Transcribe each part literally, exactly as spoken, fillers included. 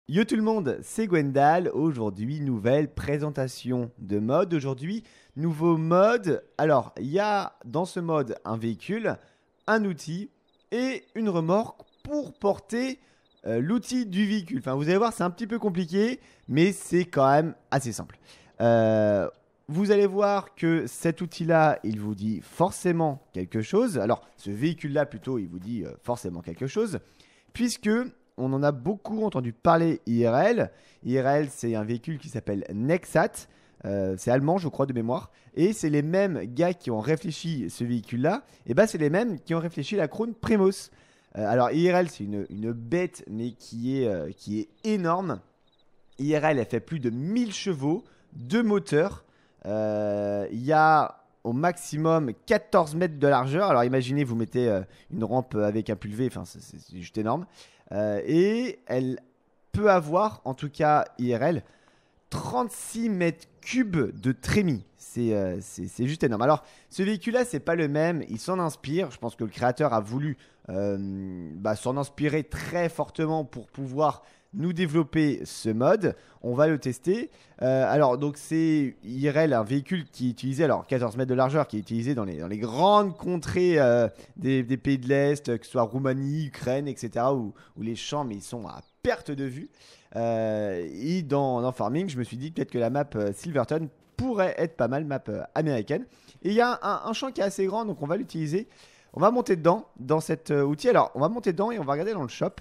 Yo tout le monde, c'est Gwendal. Aujourd'hui, nouvelle présentation de mode. Aujourd'hui, nouveau mode. Alors, il y a dans ce mode un véhicule, un outil et une remorque pour porter euh, l'outil du véhicule. Enfin, vous allez voir, c'est un petit peu compliqué, mais c'est quand même assez simple. Euh, vous allez voir que cet outil-là, il vous dit forcément quelque chose. Alors, ce véhicule-là, plutôt, il vous dit euh, forcément quelque chose, puisque on en a beaucoup entendu parler I R L. I R L, c'est un véhicule qui s'appelle Nexat. Euh, c'est allemand, je crois, de mémoire. Et c'est les mêmes gars qui ont réfléchi ce véhicule-là. Et bien, c'est les mêmes qui ont réfléchi la Krone Primoz. Euh, alors, I R L, c'est une, une bête, mais qui est, euh, qui est énorme. I R L, elle fait plus de mille chevaux, deux moteurs. Euh, Il y a au maximum quatorze mètres de largeur. Alors, imaginez, vous mettez euh, une rampe avec un pulvé. Enfin, c'est, c'est juste énorme. Euh, et elle peut avoir, en tout cas I R L, trente-six mètres cubes de trémie. C'est euh, c'est- c'est juste énorme. Alors, ce véhicule-là, c'est pas le même. Il s'en inspire. Je pense que le créateur a voulu euh, bah, s'en inspirer très fortement pour pouvoir nous développer ce mode. On va le tester. Euh, alors, donc, c'est I R L, un véhicule qui est utilisé, alors quatorze mètres de largeur, qui est utilisé dans les, dans les grandes contrées euh, des, des pays de l'Est, que ce soit Roumanie, Ukraine, et cetera, où, où les champs, mais ils sont à perte de vue. Euh, et dans, dans Farming, je me suis dit peut-être que la map euh, Silverton pourrait être pas mal, map euh, américaine. Et il y a un, un champ qui est assez grand, donc on va l'utiliser. On va monter dedans, dans cet euh, outil. Alors, on va monter dedans et on va regarder dans le shop.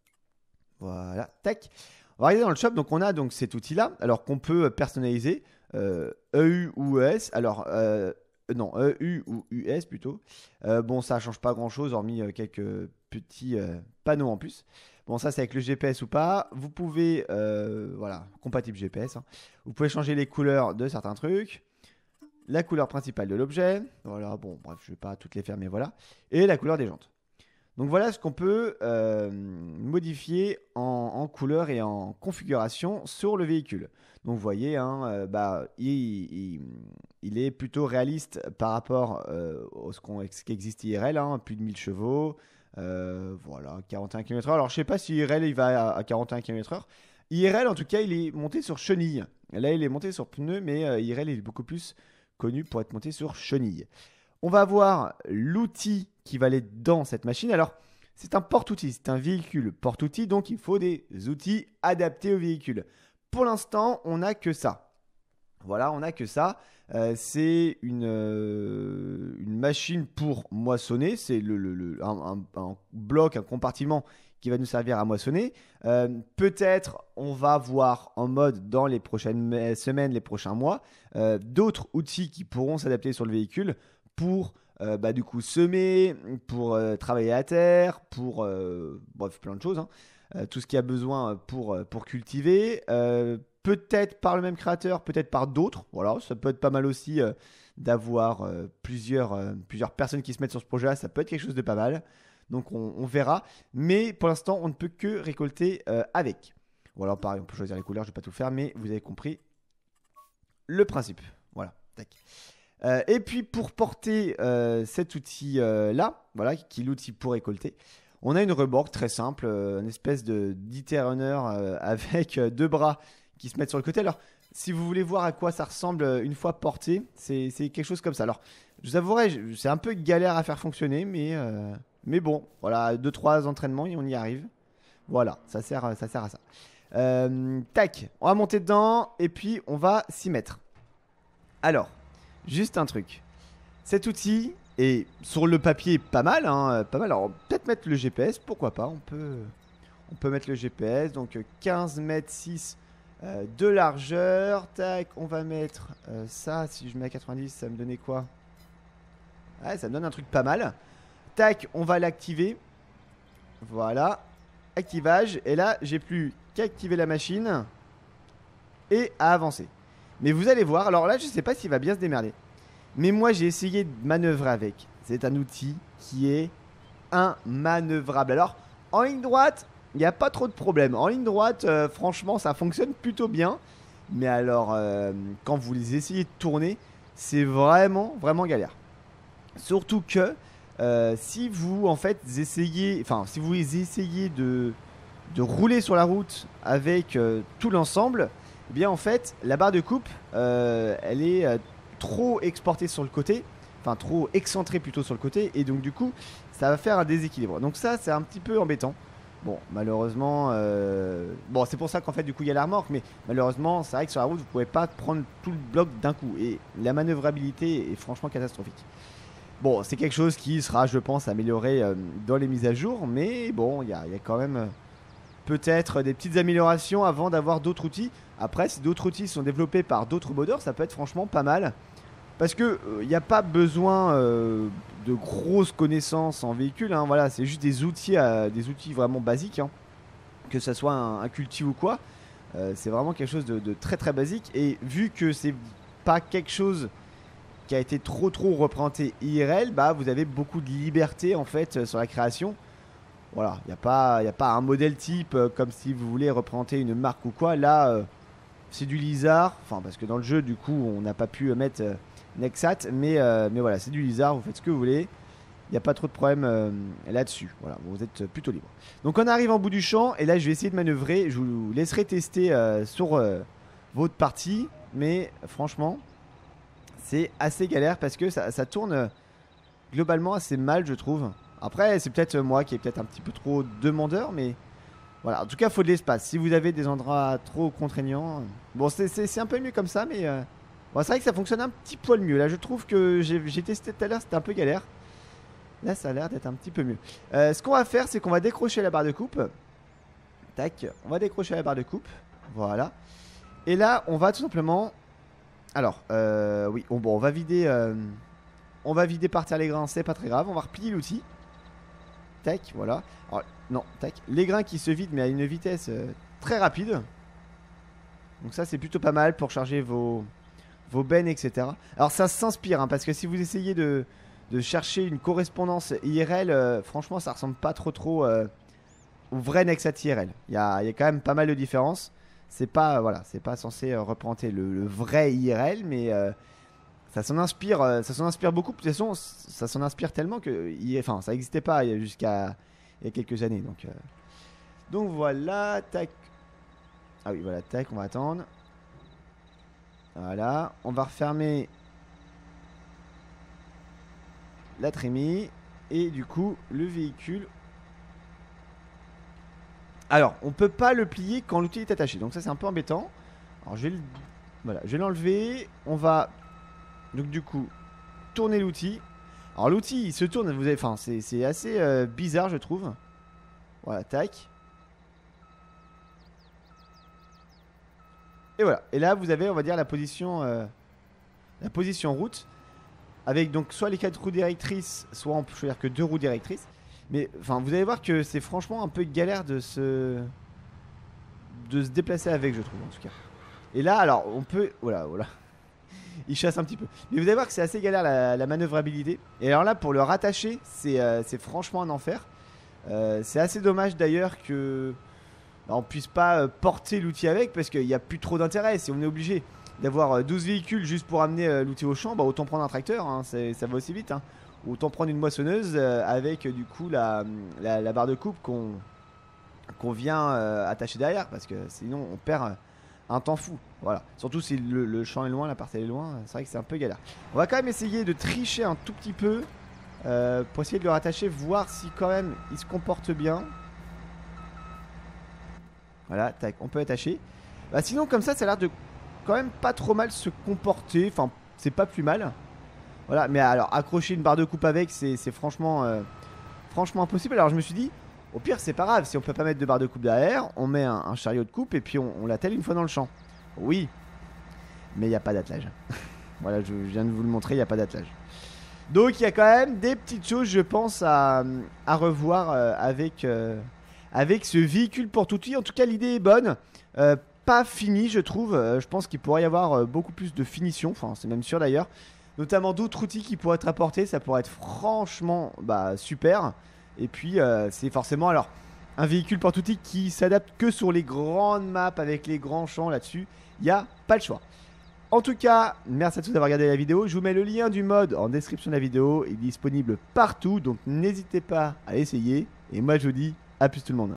Voilà, tac. On va regarder dans le shop. Donc, on a donc cet outil-là, alors qu'on peut personnaliser euh, E U ou E S. Alors, euh, non, E U ou U S plutôt. Euh, bon, ça change pas grand-chose, hormis euh, quelques petits euh, panneaux en plus. Bon, ça, c'est avec le G P S ou pas. Vous pouvez, euh, voilà, compatible G P S, hein. Vous pouvez changer les couleurs de certains trucs. La couleur principale de l'objet. Voilà, bon, bref, je vais pas toutes les faire, mais voilà. Et la couleur des jantes. Donc voilà ce qu'on peut euh, modifier en, en couleur et en configuration sur le véhicule. Donc vous voyez, hein, euh, bah, il, il- il est plutôt réaliste par rapport euh, à ce, qu'on- ce qui existe I R L, hein, plus de mille chevaux, euh, voilà, quarante et un kilomètres heure. Alors je sais pas si I R L il va à, à quarante et un kilomètres heure. I R L en tout cas il est monté sur chenille. Là il est monté sur pneu, mais euh, I R L il est beaucoup plus connu pour être monté sur chenille. On va voir l'outil qui va aller dans cette machine. Alors, c'est un porte-outil, c'est un véhicule porte-outil, donc il faut des outils adaptés au véhicule. Pour l'instant, on n'a que ça. Voilà, on n'a que ça. Euh, c'est une, euh, une machine pour moissonner. C'est le, le- le- un, un- un bloc, un compartiment qui va nous servir à moissonner. Euh, Peut-être on va voir en mode dans les prochaines me- semaines, les prochains mois, euh, d'autres outils qui pourront s'adapter sur le véhicule pour euh, bah, du coup semer, pour euh, travailler à terre, pour euh, bref plein de choses, hein. Euh, tout ce qu'il y a besoin pour, euh, pour cultiver. Euh, peut-être par le même créateur, peut-être par d'autres. Voilà, ça peut être pas mal aussi euh, d'avoir euh, plusieurs, euh, plusieurs personnes qui se mettent sur ce projet-là. Ça peut être quelque chose de pas mal. Donc on, on verra. Mais pour l'instant, on ne peut que récolter euh, avec. Voilà, pareil, on peut choisir les couleurs. Je ne vais pas tout faire, mais vous avez compris le principe. Voilà, tac. Euh, et puis pour porter euh, cet outil-là, voilà, qui est l'outil pour récolter, on a une remorque très simple, euh, une espèce de d'I T runner euh, avec euh, deux bras qui se mettent sur le côté. Alors, si vous voulez voir à quoi ça ressemble euh, une fois porté, c'est c'est quelque chose comme ça. Alors, je vous avouerai, je- c'est un peu galère à faire fonctionner, mais, euh, mais bon, voilà, deux trois entraînements et on y arrive. Voilà, ça sert, à- ça sert à ça. Euh, tac, on va monter dedans et puis on va s'y mettre. Alors, juste un truc. Cet outil est sur le papier pas mal, hein, euh, pas mal. Alors peut-être mettre le G P S, pourquoi pas. On peut, on peut mettre le G P S. Donc euh, quinze mètres six euh, de largeur. Tac, on va mettre euh, ça. Si je mets à quatre-vingt-dix, ça me donnait quoi? Ouais, ça me donne un truc pas mal. Tac, on va l'activer. Voilà, activage. Et là, j'ai plus qu'à activer la machine et à avancer. Mais vous allez voir. Alors là, je sais pas s'il va bien se démerder. Mais moi, j'ai essayé de manœuvrer avec. C'est un outil qui est immanœuvrable. Alors, en ligne droite, il n'y a pas trop de problème. En ligne droite, euh, franchement, ça fonctionne plutôt bien. Mais alors, euh, quand vous les essayez de tourner, c'est vraiment, vraiment galère. Surtout que euh, si vous, en fait, essayez, enfin, si vous essayez de, de rouler sur la route avec euh, tout l'ensemble, eh bien en fait la barre de coupe euh, elle est euh, trop exportée sur le côté, enfin trop excentrée plutôt sur le côté, et donc du coup ça va faire un déséquilibre. Donc ça c'est un petit peu embêtant. Bon, malheureusement, euh... bon, c'est pour ça qu'en fait, du coup, il y a la remorque, mais malheureusement, c'est vrai que sur la route, vous pouvez pas prendre tout le bloc d'un coup, et la manœuvrabilité est franchement catastrophique. Bon, c'est quelque chose qui sera, je pense, amélioré euh, dans les mises à jour, mais bon, il y a, y a quand même euh, peut-être des petites améliorations avant d'avoir d'autres outils. Après, si d'autres outils sont développés par d'autres modeurs, ça peut être franchement pas mal. Parce que il euh, n'y a pas besoin euh, de grosses connaissances en véhicule, hein, voilà, c'est juste des outils, euh, des outils vraiment basiques, hein, que ce soit un, un culti ou quoi. Euh, c'est vraiment quelque chose de, de très très basique. Et vu que c'est pas quelque chose qui a été trop trop représenté I R L, bah vous avez beaucoup de liberté en fait euh, sur la création. Voilà, il n'y a pas, y a pas un modèle type euh, comme si vous voulez représenter une marque ou quoi. Là, euh, c'est du Lizard, enfin parce que dans le jeu, du coup, on n'a pas pu mettre euh, Nexat, mais, euh, mais voilà, c'est du Lizard, vous faites ce que vous voulez. Il n'y a pas trop de problème euh, là-dessus. Voilà, vous êtes plutôt libre. Donc on arrive en bout du champ, et là je vais essayer de manœuvrer. Je vous laisserai tester euh, sur euh, votre partie, mais franchement, c'est assez galère parce que ça, ça tourne euh, globalement assez mal, je trouve. Après, c'est peut-être moi qui est peut-être un petit peu trop demandeur, mais voilà. En tout cas, il faut de l'espace. Si vous avez des endroits trop contraignants, bon, c'est un peu mieux comme ça, mais euh, bon, c'est vrai que ça fonctionne un petit poil mieux. Là, je trouve que j'ai testé tout à l'heure, c'était un peu galère. Là, ça a l'air d'être un petit peu mieux. Euh, ce qu'on va faire, c'est qu'on va décrocher la barre de coupe. Tac, on va décrocher la barre de coupe. Voilà. Et là, on va tout simplement. Alors, euh, oui, on, bon, on va vider. Euh, on va vider par terre les grains, c'est pas très grave. On va replier l'outil. Tac, voilà. Alors, non, tac. Les grains qui se vident, mais à une vitesse euh, très rapide. Donc, ça, c'est plutôt pas mal pour charger vos, vos bennes, et cetera. Alors, ça s'inspire, hein, parce que si vous essayez de, de chercher une correspondance I R L, euh, franchement, ça ressemble pas trop, trop euh, au vrai Nexat I R L. Il y a, y a quand même pas mal de différences. C'est pas, euh, voilà, c'est pas censé euh, représenter le, le vrai I R L, mais. Euh, Ça s'en inspire, ça s'en inspire beaucoup. De toute façon, ça s'en inspire tellement que, enfin, ça n'existait pas jusqu'à il y a quelques années. Donc, euh, donc voilà, tac. Ah oui, voilà, tac. On va attendre. Voilà, on va refermer la trémie et du coup le véhicule. Alors, on peut pas le plier quand l'outil est attaché. Donc ça, c'est un peu embêtant. Alors, je vais le, voilà, je vais l'enlever. On va donc du coup tourner l'outil. Alors l'outil il se tourne, vous avez, enfin c'est assez euh, bizarre je trouve. Voilà, tac. Et voilà. Et là vous avez on va dire la position euh, la position route avec donc soit les quatre roues directrices, soit on peut choisir que deux roues directrices. Mais enfin vous allez voir que c'est franchement un peu galère de se de se déplacer avec, je trouve en tout cas. Et là alors on peut voilà voilà. Il chasse un petit peu. Mais vous allez voir que c'est assez galère la, la manœuvrabilité. Et alors là, pour le rattacher, c'est euh, franchement un enfer. Euh, c'est assez dommage d'ailleurs que bah, on puisse pas euh, porter l'outil avec parce qu'il n'y a plus trop d'intérêt. Si on est obligé d'avoir euh, douze véhicules juste pour amener euh, l'outil au champ, bah, autant prendre un tracteur. Hein, ça va aussi vite. Hein. Autant prendre une moissonneuse euh, avec euh, du coup la, la, la barre de coupe qu'on qu'on vient euh, attacher derrière parce que sinon on perd. Euh, un temps fou, voilà. Surtout si le, le champ est loin, la parcelle est loin, c'est vrai que c'est un peu galère. On va quand même essayer de tricher un tout petit peu euh, pour essayer de le rattacher, voir si quand même il se comporte bien. Voilà, tac, on peut attacher. Bah, sinon comme ça, ça a l'air de quand même pas trop mal se comporter, enfin c'est pas plus mal. Voilà, mais alors accrocher une barre de coupe avec, c'est franchement, euh, franchement impossible. Alors je me suis dit, au pire, c'est pas grave. Si on peut pas mettre de barre de coupe derrière, on met un, un chariot de coupe et puis on, on l'attelle une fois dans le champ. Oui, mais il n'y a pas d'attelage. Voilà, je, je viens de vous le montrer, il n'y a pas d'attelage. Donc il y a quand même des petites choses, je pense, à, à revoir euh, avec, euh, avec ce véhicule porte-outil. En tout cas, l'idée est bonne. Euh, pas fini, je trouve. Euh, je pense qu'il pourrait y avoir euh, beaucoup plus de finition. Enfin, c'est même sûr d'ailleurs. Notamment d'autres outils qui pourraient être apportés. Ça pourrait être franchement bah, super. Et puis euh, c'est forcément alors un véhicule porte-outil qui s'adapte que sur les grandes maps avec les grands champs là-dessus. Il n'y a pas le choix. En tout cas, merci à tous d'avoir regardé la vidéo. Je vous mets le lien du mode en description de la vidéo. Il est disponible partout. Donc n'hésitez pas à l'essayer. Et moi je vous dis à plus tout le monde.